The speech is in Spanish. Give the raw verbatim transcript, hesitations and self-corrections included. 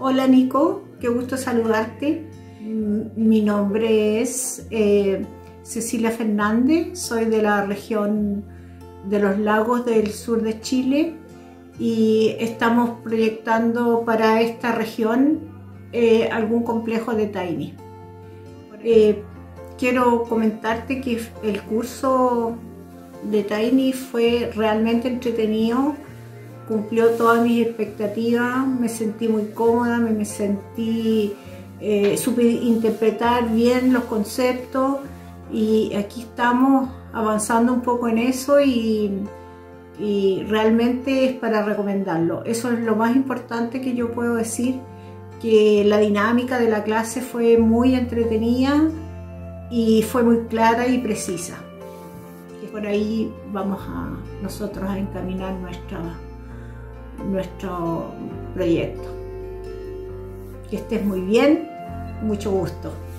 Hola Nico, qué gusto saludarte. Mi nombre es eh, Cecilia Fernández, soy de la región de los lagos del sur de Chile y estamos proyectando para esta región eh, algún complejo de Tiny. Eh, quiero comentarte que el curso de Tiny fue realmente entretenido, cumplió todas mis expectativas, me sentí muy cómoda, me, me sentí, eh, supe interpretar bien los conceptos y aquí estamos avanzando un poco en eso y, y realmente es para recomendarlo. Eso es lo más importante que yo puedo decir, que la dinámica de la clase fue muy entretenida y fue muy clara y precisa. Por ahí vamos a nosotros a encaminar nuestra, nuestro proyecto. Que estés muy bien, mucho gusto.